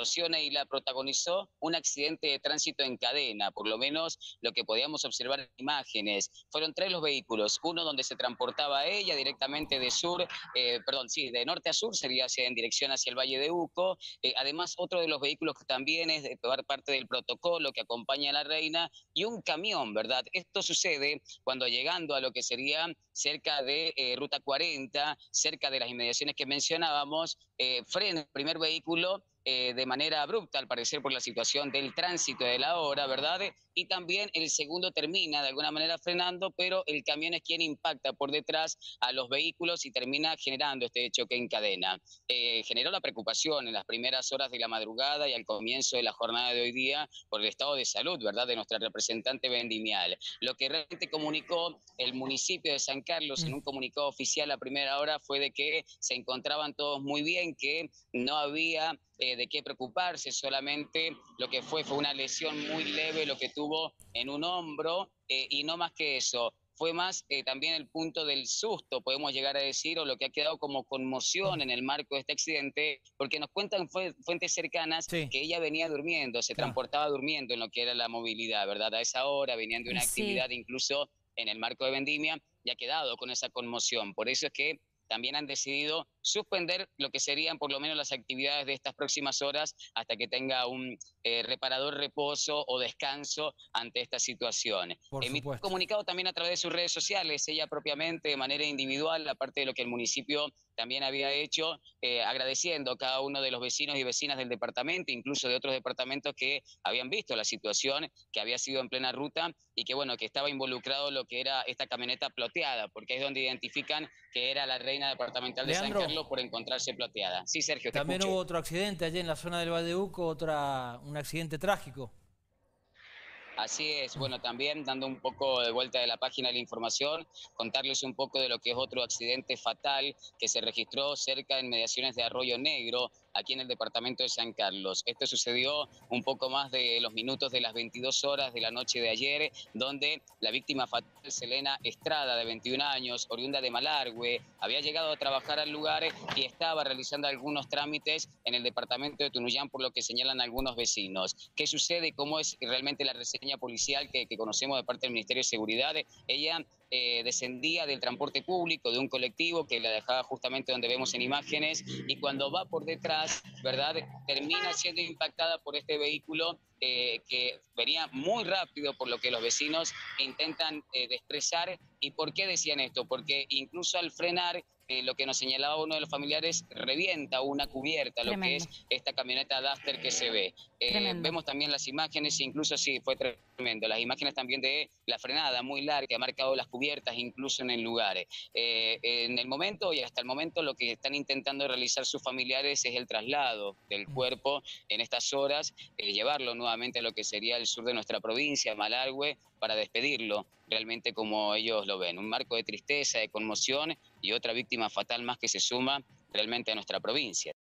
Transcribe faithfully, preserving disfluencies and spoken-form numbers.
distorsiona y la protagonizó un accidente de tránsito en cadena, por lo menos lo que podíamos observar en imágenes. Fueron tres los vehículos, uno donde se transportaba a ella directamente de sur, eh, perdón, sí, de norte a sur, sería hacia, en dirección hacia el Valle de Uco. Eh, además, otro de los vehículos que también es de parte del protocolo que acompaña a la reina, y un camión, ¿verdad? Esto sucede cuando llegando a lo que sería cerca de eh, Ruta cuarenta, cerca de las inmediaciones que mencionábamos, eh, frena el primer vehículo eh, de manera abrupta, al parecer por la situación del tránsito de la hora, ¿verdad? Y también el segundo termina de alguna manera frenando, pero el camión es quien impacta por detrás a los vehículos y termina generando este choque en cadena. Eh, generó la preocupación en las primeras horas de la madrugada y al comienzo de la jornada de hoy día por el estado de salud, ¿verdad?, de nuestra representante vendimial. Lo que realmente comunicó el municipio de San Carlos en un comunicado oficial a primera hora fue de que se encontraban todos muy bien, que no había eh, de qué preocuparse, solamente lo que fue fue una lesión muy leve lo que tuvo en un hombro eh, y no más que eso. Fue más eh, también el punto del susto, podemos llegar a decir, o lo que ha quedado como conmoción en el marco de este accidente, porque nos cuentan fuentes cercanas Sí, que ella venía durmiendo, se claro. transportaba durmiendo en lo que era la movilidad, ¿verdad? A esa hora venían de una Sí. actividad incluso en el marco de vendimia y ha quedado con esa conmoción. Por eso es que también han decidido suspender lo que serían por lo menos las actividades de estas próximas horas hasta que tenga un eh, reparador reposo o descanso ante esta situación. Por Emitió un supuesto. comunicado también a través de sus redes sociales, ella propiamente de manera individual, aparte de lo que el municipio también había hecho, eh, agradeciendo a cada uno de los vecinos y vecinas del departamento, incluso de otros departamentos que habían visto la situación, que había sido en plena ruta y que bueno, que estaba involucrado lo que era esta camioneta ploteada, porque es donde identifican que era la reina departamental de San Leandro, Carlos por encontrarse ploteada. Sí, Sergio, te también escucho. hubo otro accidente allí en la zona del Valduco, otra, un accidente trágico. Así es, bueno, también dando un poco de vuelta de la página de la información, contarles un poco de lo que es otro accidente fatal que se registró cerca de inmediaciones de Arroyo Negro, aquí en el departamento de San Carlos. Esto sucedió un poco más de los minutos de las veintidós horas de la noche de ayer, donde la víctima fatal, Selena Estrada, de veintiún años, oriunda de Malargüe, había llegado a trabajar al lugar y estaba realizando algunos trámites en el departamento de Tunuyán, por lo que señalan algunos vecinos. ¿Qué sucede? ¿Cómo es realmente la reseña policial que, que conocemos de parte del Ministerio de Seguridad? Ella eh, descendía del transporte público, de un colectivo que la dejaba justamente donde vemos en imágenes, y cuando va por detrás, ¿verdad?, termina siendo impactada por este vehículo eh, que venía muy rápido, por lo que los vecinos intentan eh, expresar. ¿Y por qué decían esto? Porque incluso al frenar, Eh, lo que nos señalaba uno de los familiares, revienta una cubierta, lo que Tremendo. es esta camioneta Duster que se ve. Eh, Tremendo. vemos también las imágenes, incluso sí, fue tremendo, las imágenes también de la frenada muy larga, que ha marcado las cubiertas incluso en el lugar. Eh, en el momento y hasta el momento lo que están intentando realizar sus familiares es el traslado del cuerpo en estas horas, eh, llevarlo nuevamente a lo que sería el sur de nuestra provincia, Malargüe, para despedirlo realmente como ellos lo ven. Un marco de tristeza, de conmoción y otra víctima fatal más que se suma realmente a nuestra provincia.